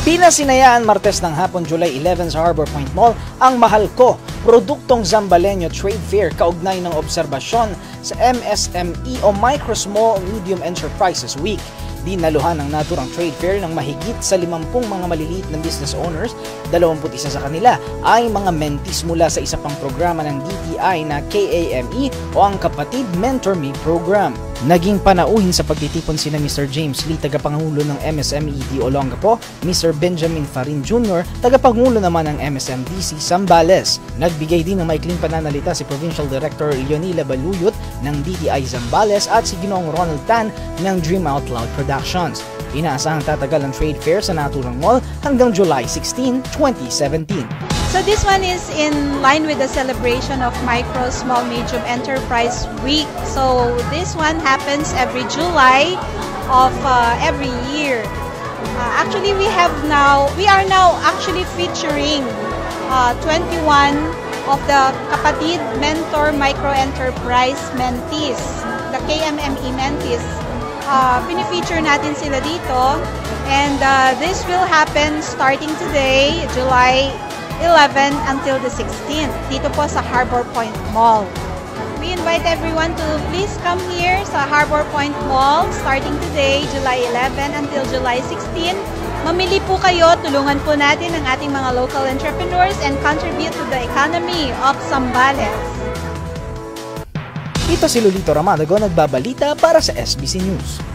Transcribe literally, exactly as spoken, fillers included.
Pinasinayaan Martes ng hapon July eleven sa Harbor Point Mall ang Mahal Ko, produktong Zambaleño Trade Fair kaugnay ng obserbasyon sa M S M E o Micro Small Medium Enterprises Week. Dinaluhan ng naturang trade fair ng mahigit sa limampung mga maliliit na business owners, dalawampu't isa sa kanila ay mga mentees mula sa isa pang programa ng D T I na K A M E o ang Kapatid Mentor Me Program. Naging panauhin sa pagtitipon sina Mister James Lee, tagapangulo ng M S M E D Olongapo, Mister Benjamin Farin Junior, tagapangulo naman ng M S M D C Zambales. Nagbigay din ng maikling pananalita si Provincial Director Leonila Baluyot ng D T I Zambales at si Ginoong Ronald Tan ng Dream Out Loud Productions. Inaasahang tatagal ang trade fair sa naturang mall hanggang July sixteen, twenty seventeen. So this one is in line with the celebration of Micro Small Medium Enterprise Week. So this one happens every July of uh, every year. Uh, actually, we have now we are now actually featuring uh, twenty-one of the Kapatid Mentor Micro Enterprise mentees, the K M M E mentees. Uh, pinifeature natin sila dito, and uh, this will happen starting today, July eleven until the sixteenth, dito po sa Harbor Point Mall. We invite everyone to please come here sa Harbor Point Mall starting today, July eleven until July sixteenth. Mamili po kayo, tulungan po natin ang ating mga local entrepreneurs and contribute to the economy of Zambales. Ito si Lolito Ramada Go, nagbabalita para sa S B C News.